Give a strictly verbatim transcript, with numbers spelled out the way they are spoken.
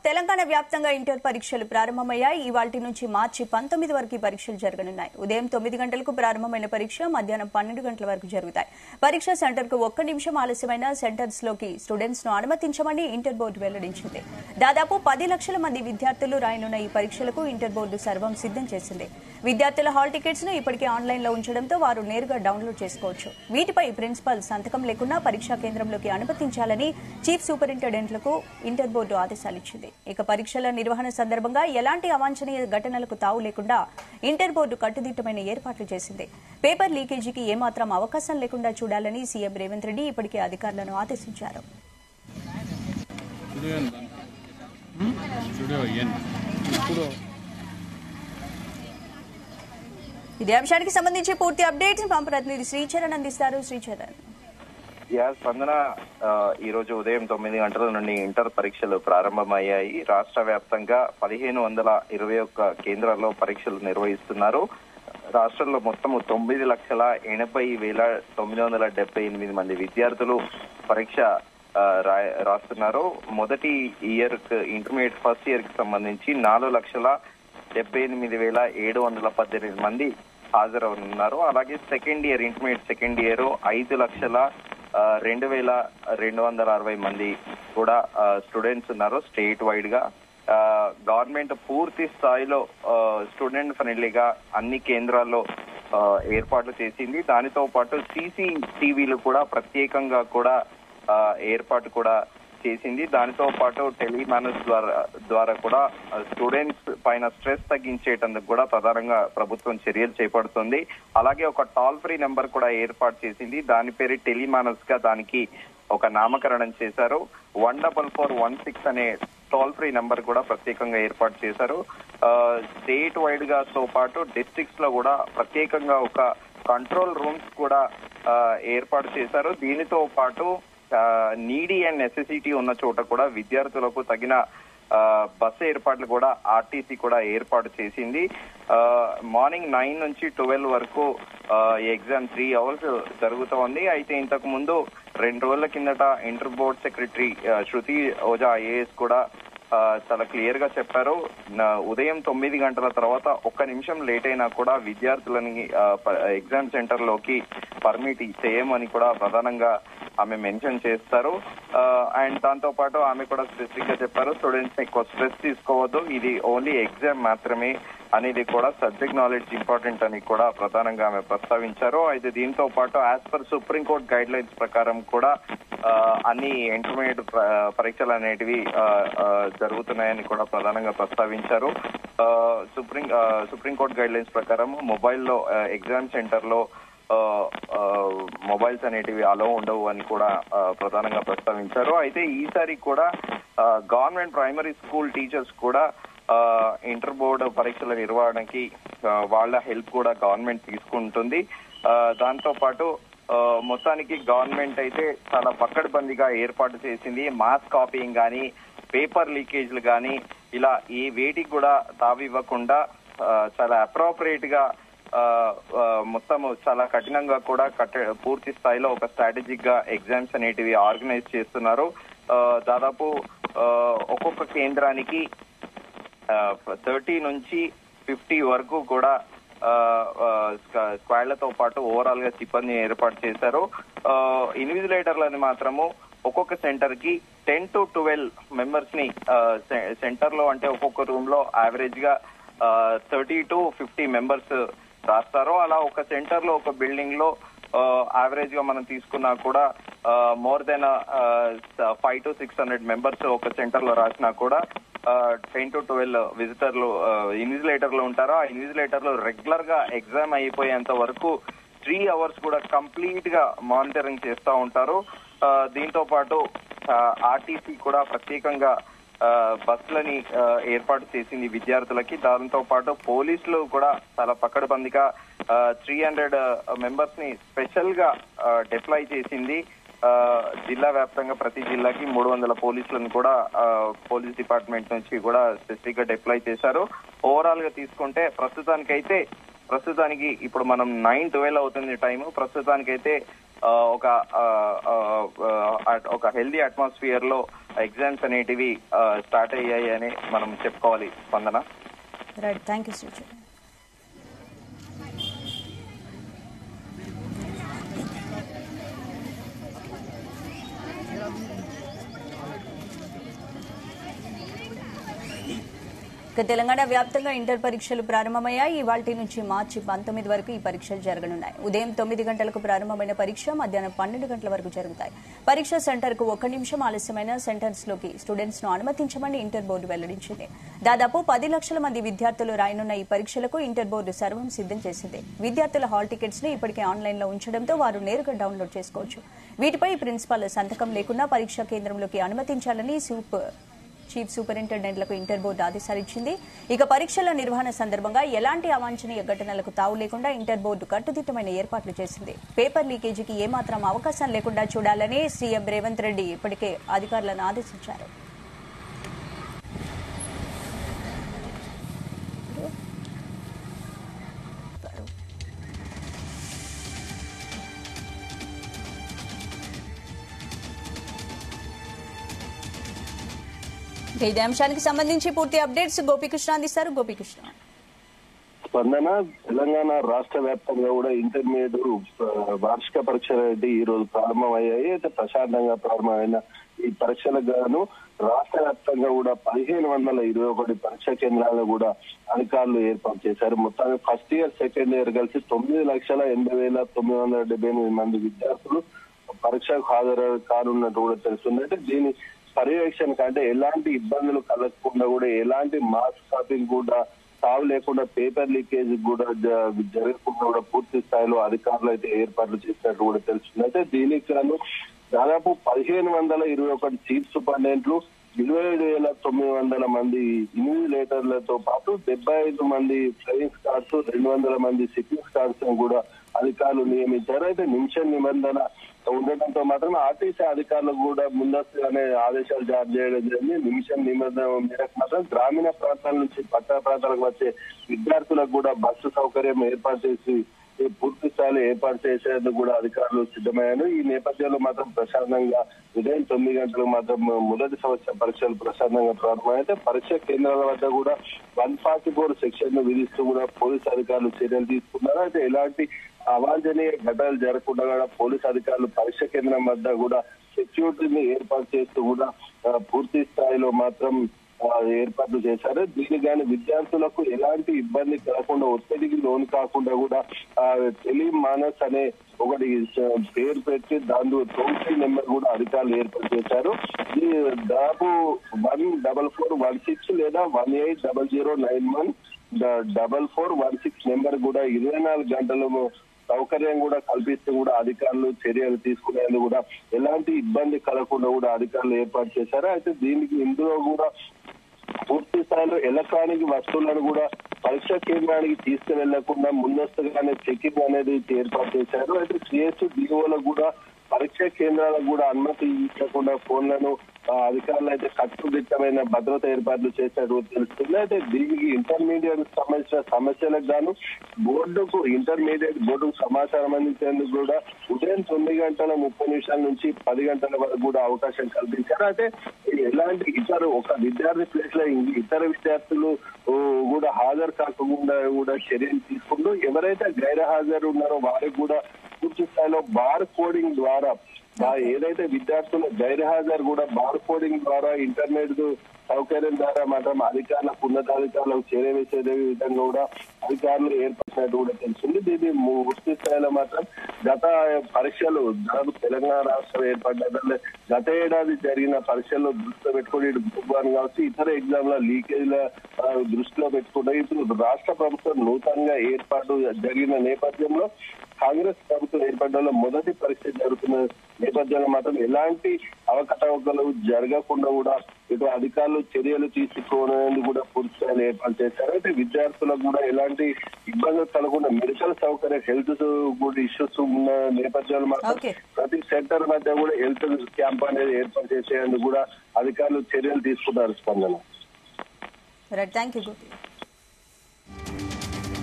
తెలంగాణ వ్యాప్తంగా ఇంటర్ పరీక్షలు ప్రారంభమయ్యాయి. ఇవాల్టి నుంచి మార్చి పంతొమ్మిది వరకు పరీక్షలు జరగనున్నాయి. ఉదయం తొమ్మిది గంటలకు ప్రారంభమైన పరీక్ష మధ్యాహ్నం పన్నెండు గంటల వరకు జరుగుతాయి. పరీక్ష సెంటర్ కు ఒక్క నిమిషం ఆలస్యమైన సెంటర్స్ లోకి స్టూడెంట్స్ ను అనుమతించమని ఇంటర్ బోర్డు వెల్లడించింది. దాదాపు పది లక్షల మంది విద్యార్థులు రాయనున్న ఈ పరీక్షలకు ఇంటర్ బోర్డు సర్వం సిద్దం చేసింది. విద్యార్థుల హాల్ టికెట్స్ ను ఇప్పటికే ఆన్లైన్ లో ఉంచడంతో వారు నేరుగా డౌన్లోడ్ చేసుకోవచ్చు. వీటిపై ప్రిన్సిపల్ సంతకం లేకుండా పరీక్షా కేంద్రంలోకి అనుమతించాలని చీఫ్ సూపరింటెండెంట్లకు ఇంటర్ బోర్డు ఆదేశాలిచ్చింది. ఇక పరీక్షల నిర్వహణ సందర్భంగా ఎలాంటి అవాంఛనీయ ఘటనలకు తావు లేకుండా ఇంటర్ బోర్డు కట్టుదిట్టమైన ఏర్పాట్లు చేసింది. పేపర్ లీకేజీకి ఏమాత్రం అవకాశం లేకుండా చూడాలని సీఎం రేవంత్ రెడ్డి ఇప్పటికే అధికారులను ఆదేశించారు. ఇదే అంశానికి సంబంధించి పూర్తి అప్డేట్స్ మా ప్రతినిధి శ్రీచరణ్ అందిస్తారు. శ్రీచరణ్, స్పందన, ఈ రోజు ఉదయం తొమ్మిది గంటల నుండి ఇంటర్ పరీక్షలు ప్రారంభమయ్యాయి. రాష్ట్ర వ్యాప్తంగా పదిహేను వందల ఇరవై ఒక్క కేంద్రాల్లో పరీక్షలు నిర్వహిస్తున్నారు. రాష్ట్రంలో మొత్తం తొమ్మిది లక్షల ఎనభై వేల తొమ్మిది వందల డెబ్బై ఎనిమిది మంది విద్యార్థులు పరీక్ష రాస్తున్నారు. మొదటి ఇయర్ ఇంటర్మీడియట్ ఫస్ట్ ఇయర్ కి సంబంధించి నాలుగు లక్షల డెబ్బై ఎనిమిది వేల ఏడు వందల పద్దెనిమిది మంది హాజరవుతున్నారు. అలాగే second year intermediate second year ఐదు లక్షల రెండు వేల రెండు వందల అరవై మంది కూడా స్టూడెంట్స్ ఉన్నారు. స్టేట్ వైడ్ గా గవర్నమెంట్ పూర్తి స్థాయిలో స్టూడెంట్ ఫ్రెండ్లీగా అన్ని కేంద్రాల్లో ఏర్పాట్లు చేసింది. దానితో పాటు సీసీ టీవీలు కూడా ప్రత్యేకంగా కూడా ఏర్పాటు కూడా చేసింది. దానితో పాటు టెలిమానస్ ద్వారా ద్వారా కూడా స్టూడెంట్స్ పైన స్ట్రెస్ తగ్గించేటందుకు కూడా ప్రధానంగా ప్రభుత్వం చర్యలు చేపడుతుంది. అలాగే ఒక టోల్ ఫ్రీ నెంబర్ కూడా ఏర్పాటు చేసింది. దాని పేరు టెలిమానస్ గా దానికి ఒక నామకరణం చేశారు. One double four one six అనే టోల్ ఫ్రీ నెంబర్ కూడా ప్రత్యేకంగా ఏర్పాటు చేశారు. స్టేట్ వైడ్ గా తో పాటు డిస్ట్రిక్ట్స్ లో కూడా ప్రత్యేకంగా ఒక కంట్రోల్ రూమ్స్ కూడా ఏర్పాటు చేశారు. దీనితో పాటు నీడీ అండ్ నెసెసిటీ ఉన్న చోట కూడా విద్యార్థులకు తగిన బస్సు ఏర్పాట్లు కూడా ఆర్టీసీ కూడా ఏర్పాటు చేసింది. మార్నింగ్ నైన్ నుంచి ట్వెల్వ్ వరకు ఎగ్జామ్ త్రీ అవర్స్ జరుగుతోంది. అయితే ఇంతకు ముందు రెండు రోజుల కిందట inter board secretary Shruti Ojha IAS కూడా చాలా క్లియర్ గా చెప్పారు. ఉదయం తొమ్మిది గంటల తర్వాత ఒక్క నిమిషం లేట్ అయినా కూడా విద్యార్థులని ఎగ్జామ్ సెంటర్ లోకి పర్మిట్ చేయమని కూడా ప్రధానంగా ఆమె మెన్షన్ చేస్తారు. అండ్ దాంతో పాటు ఆమె కూడా స్పెసిఫిక్ గా చెప్పారు, స్టూడెంట్స్ ఎక్కువ స్ట్రెస్ తీసుకోవద్దు, ఇది ఓన్లీ ఎగ్జామ్ మాత్రమే అనేది కూడా సబ్జెక్ట్ నాలెడ్జ్ ఇంపార్టెంట్ అని కూడా ప్రధానంగా ఆమె ప్రస్తావించారు. అయితే దీంతో పాటు as per supreme court guidelines ప్రకారం కూడా అన్ని ఇంటర్మీడియట్ పరీక్షలు అనేటివి జరుగుతున్నాయని కూడా ప్రధానంగా ప్రస్తావించారు. సుప్రీం సుప్రీంకోర్టు గైడ్ లైన్స్ ప్రకారం మొబైల్లో ఎగ్జామ్ సెంటర్ లో మొబైల్స్ అనేటివి అలో ఉండవు అని కూడా ప్రధానంగా ప్రస్తావించారు. అయితే ఈసారి కూడా గవర్నమెంట్ ప్రైమరీ స్కూల్ టీచర్స్ కూడా ఇంటర్ బోర్డు పరీక్షల నిర్వహణకి వాళ్ళ హెల్ప్ కూడా గవర్నమెంట్ తీసుకుంటుంది. దాంతో పాటు మొత్తానికి గవర్నమెంట్ అయితే చాలా పకడ్బందీగా ఏర్పాటు చేసింది. మాస్ కాపీయింగ్ కానీ పేపర్ లీకేజ్లు కానీ ఇలా ఏ వేటికి కూడా తావివ్వకుండా చాలా అప్రోప్రియేట్ గా మొత్తం చాలా కఠినంగా కూడా కట్ట పూర్తి స్థాయిలో ఒక స్ట్రాటజిక్ గా ఎగ్జామ్స్ అనేటివి ఆర్గనైజ్ చేస్తున్నారు. దాదాపు ఒక్కొక్క కేంద్రానికి థర్టీ నుంచి ఫిఫ్టీ వరకు కూడా స్క్వాడ్లతో పాటు ఓవరాల్ గా సిబ్బందిని ఏర్పాటు చేశారు. ఇన్విజిలేటర్లని మాత్రము ఒక్కొక్క సెంటర్ కి టెన్ టు ట్వెల్వ్ మెంబర్స్ ని సెంటర్ లో అంటే ఒక్కొక్క రూమ్ లో యావరేజ్ గా థర్టీ టు ఫిఫ్టీ మెంబర్స్ రాస్తారు. అలా ఒక సెంటర్ లో ఒక బిల్డింగ్ లో యావరేజ్ గా మనం తీసుకున్నా కూడా more than five to six hundred members ఒక సెంటర్ లో రాసినా కూడా టెన్ టు ట్వెల్వ్ విజిటర్లు ఇన్విజిలేటర్లు ఉంటారు. ఆ ఇన్విజిలేటర్లు రెగ్యులర్ గా ఎగ్జామ్ అయిపోయేంత వరకు త్రీ అవర్స్ కూడా కంప్లీట్ గా మానిటరింగ్ చేస్తూ ఉంటారు. దీంతో పాటు ఆర్టీసీ కూడా ప్రత్యేకంగా బస్సులని ఏర్పాటు చేసింది విద్యార్థులకి. దాంతో పాటు పోలీసులు కూడా చాలా పకడ్బందీగా త్రీ హండ్రెడ్ మెంబర్స్ ని స్పెషల్ గా డిప్లాయ్ చేసింది. జిల్లా వ్యాప్తంగా ప్రతి జిల్లాకి మూడు వందల పోలీసులను కూడా పోలీస్ డిపార్ట్మెంట్ నుంచి కూడా స్పెసిఫిక్ గా డిప్లాయ్ చేశారు. ఓవరాల్ గా తీసుకుంటే ప్రస్తుతానికైతే ప్రస్తుతానికి ఇప్పుడు మనం నైన్ ట్వెల్వ్ అవుతుంది టైం. ప్రస్తుతానికైతే ఒక ఒక హెల్దీ అట్మాస్ఫియర్ లో ఎగ్జామ్స్ అనేటివి స్టార్ట్ అయ్యాయి అని మనం చెప్పుకోవాలి. స్పందన. Right, thank you Sricharan. Telangana వ్యాప్తంగా ఇంటర్ పరీక్షలు ప్రారంభమయ్యాయి. ఇవాల్టి నుంచి మార్చి పంతొమ్మిది వరకు ఈ పరీక్షలు జరగనున్నాయి. ఉదయం తొమ్మిది గంటలకు ప్రారంభమైన పరీక్ష మధ్యాహ్నం పన్నెండు గంటల వరకు జరుగుతాయి. పరీక్ష సెంటర్ కు ఒక్క నిమిషం ఆలస్యమైన సెంటర్స్ లోకి స్టూడెంట్స్ ను అనుమతించమని ఇంటర్ బోర్డు వెల్లడించింది. దాదాపు పది లక్షల మంది విద్యార్థులు రాయనున్న ఈ పరీక్షలకు ఇంటర్ బోర్డు సర్వం సిద్దం చేసింది. విద్యార్థుల హాల్ టికెట్స్ ని ఇప్పటికే ఆన్లైన్ లో ఉంచడంతో వారు నేరుగా డౌన్లోడ్ చేసుకోవచ్చు. వీటిపై ప్రిన్సిపాల్ సంతకం లేకుండా పరీక్షా కేంద్రంలోకి అనుమతించాలని సూపర్ చీఫ్ సూపరింటెండెంట్లకు ఇంటర్ బోర్డు ఆదేశాలిచ్చింది. ఇక పరీక్షల నిర్వహణ సందర్భంగా ఎలాంటి అవాంఛనీయ ఘటనలకు తావు లేకుండా ఇంటర్ బోర్డు కట్టుదిట్టమైన ఏర్పాట్లు చేసింది. పేపర్ లీకేజీకి ఏమాత్రం అవకాశం లేకుండా చూడాలని సీఎం రేవంత్ రెడ్డి ఇప్పటికే అధికారులను ఆదేశించారు. ఇదే అంశానికి సంబంధించి పూర్తి అప్డేట్స్ గోపీకృష్ణ అందిస్తారు. గోపీకృష్ణ. స్పందన. తెలంగాణ రాష్ట్ర వ్యాప్తంగా కూడా ఇంటర్మీడియట్ వార్షిక పరీక్షలు అయితే ఈ రోజు ప్రారంభమయ్యాయి. అయితే ప్రశాంతంగా ప్రారంభమైన ఈ పరీక్షలకు గాను రాష్ట్ర వ్యాప్తంగా కూడా పదిహేను వందల ఇరవై ఒకటి పరీక్షా కేంద్రాలను కూడా అధికారులు ఏర్పాటు చేశారు. మొత్తానికి ఫస్ట్ ఇయర్ సెకండ్ ఇయర్ కలిసి తొమ్మిది లక్షల ఎనభై వేల తొమ్మిది వందల డెబ్బై ఎనిమిది మంది విద్యార్థులు పరీక్షకు హాజరు కానున్నట్టు కూడా తెలుస్తుంది. అంటే దీని పర్యవేక్షణ కంటే ఎలాంటి ఇబ్బందులు కలగకుండా కూడా ఎలాంటి మాస్ కాపింగ్ కూడా తావు లేకుండా పేపర్ లీకేజ్ కూడా జరగకుండా కూడా పూర్తి స్థాయిలో అధికారులు అయితే ఏర్పాట్లు చేసినట్టు కూడా తెలుస్తుంది. అయితే దీనికి గాను దాదాపు పదిహేను వందల ఇరవై ఒకటి చీఫ్ సూపరింటెండెంట్లు ఇరవై ఏడు వేల తొమ్మిది వందల మంది ఇన్విజిలేటర్లతో పాటు డెబ్బై ఐదు మంది ఫ్లయింగ్ స్టార్స్ రెండు వందల మంది సిట్టింగ్ స్టార్స్ కూడా అధికారులు నియమించారు. అయితే నిమిష నిబంధన ఉండటంతో మాత్రం ఆర్టీసీ అధికారులకు కూడా ముందస్తుగానే ఆదేశాలు జారీ చేయడం జరిగింది. నిమిషం నిబంధన మేరకు మాత్రం గ్రామీణ ప్రాంతాల నుంచి పట్టణ ప్రాంతాలకు వచ్చే విద్యార్థులకు కూడా బస్సు సౌకర్యం ఏర్పాటు చేసి పూర్తి స్థాయిలో ఏర్పాటు చేసేందుకు కూడా అధికారులు సిద్ధమయ్యారు. ఈ నేపథ్యంలో మాత్రం ప్రశాంతంగా ఉదయం తొమ్మిది గంటలకు మాత్రం మొదటి సంవత్సరం పరీక్షలు ప్రశాంతంగా ప్రారంభమైతే పరీక్ష కేంద్రాల వద్ద కూడా వన్ ఫార్టీ ఫోర్ సెక్షన్ ను విధిస్తూ కూడా పోలీసు అధికారులు చర్యలు తీసుకున్నారు. అయితే ఎలాంటి అవాంఛనీయ ఘటనలు జరగకుండా కూడా పోలీసు అధికారులు పరీక్ష కేంద్రం వద్ద కూడా సెక్యూరిటీని ఏర్పాటు చేస్తూ కూడా పూర్తి స్థాయిలో మాత్రం ఏర్పాట్లు చేశారు. దీనికి కానీ విద్యార్థులకు ఎలాంటి ఇబ్బంది కలగకుండా ఒత్తిడికి లోను కాకుండా కూడా టెలి మానస్ అనే ఒకటి పేరు పెట్టి దాని టోల్ ఫ్రీ నెంబర్ కూడా అధికారులు ఏర్పాటు చేశారు. ఇది దాదాపు one double four one six లేదా one eight double zero nine one double four one six number కూడా ఇరవై నాలుగు గంటలు సౌకర్యం కూడా కల్పిస్తూ కూడా అధికారులు చర్యలు తీసుకునేందుకు కూడా ఎలాంటి ఇబ్బంది కలగకుండా కూడా అధికారులు ఏర్పాటు చేశారు. అయితే దీనికి ఇందులో కూడా పూర్తి స్థాయిలో ఎలక్ట్రానిక్ వస్తువులను కూడా పరీక్షా కేంద్రానికి తీసుకువెళ్లకుండా ముందస్తుగానే చెకింగ్ అనేది ఏర్పాటు చేశారు. అయితే సిఎస్సి డిఓలకు కూడా పరీక్షా కేంద్రాలకు కూడా అనుమతి ఇవ్వకుండా ఫోన్లను అధికారులు అయితే కట్టుదిట్టమైన భద్రత ఏర్పాట్లు చేసినట్టు తెలుస్తుంది. అయితే దీనికి ఇంటర్మీడియట్ సంబంధించిన సమస్యలకు గాను బోర్డుకు ఇంటర్మీడియట్ బోర్డుకు సమాచారం అందించేందుకు కూడా ఉదయం తొమ్మిది గంటల ముప్పై నిమిషాల నుంచి పది గంటల వరకు కూడా అవకాశం కల్పించారు. అయితే ఎలాంటి ఇతర ఒక విద్యార్థి ప్లేస్ లో ఇతర విద్యార్థులు కూడా హాజరు కాకుండా కూడా చర్యలు తీసుకుంటూ ఎవరైతే గైర్ హాజరు ఉన్నారో వారికి కూడా పూర్తి స్థాయిలో బార్ కోడింగ్ ద్వారా ఏదైతే విద్యార్థుల గైర్హాజరు కూడా బార్ కోడింగ్ ద్వారా ఇంటర్నెట్ సౌకర్యం ద్వారా మాత్రం అధికారులకు ఉన్నతాధికారులకు చేరవేసే విధంగా కూడా అధికారులు ఏర్పరిచినట్టు కూడా తెలిసింది. దీన్ని పూర్తి స్థాయిలో మాత్రం గత పరీక్షలు దాదాపు తెలంగాణ రాష్ట్రం ఏర్పడ్డ గత ఏడాది జరిగిన పరీక్షల్లో దృష్టిలో పెట్టుకుని గ్రూప్ వన్ కావచ్చు ఇతర ఎగ్జామ్ల లీకేజ్ల దృష్టిలో పెట్టుకుంటే ఇప్పుడు రాష్ట్ర ప్రభుత్వం నూతనంగా ఏర్పాటు జరిగిన నేపథ్యంలో కాంగ్రెస్ ప్రభుత్వం ఏర్పడడంలో మొదటి పరీక్ష జరుగుతున్న నేపథ్యంలో మాత్రం ఎలాంటి అవకతవకలు జరగకుండా కూడా ఇటు అధికారులు చర్యలు తీసుకోవడానికి కూడా పూర్తి స్థాయిలో ఏర్పాటు చేశారు. అయితే విద్యార్థులకు కూడా ఎలాంటి ఇబ్బందులు కలగకుండా మెడికల్ సౌకర్యం హెల్త్ కూడా ఇష్యూస్ ఉన్న నేపథ్యంలో మాత్రం ప్రతి సెంటర్ మధ్య కూడా హెల్త్ క్యాంప్ అనేది ఏర్పాటు చేసేందుకు కూడా అధికారులు చర్యలు తీసుకున్నారు. స్పందన. Thank you.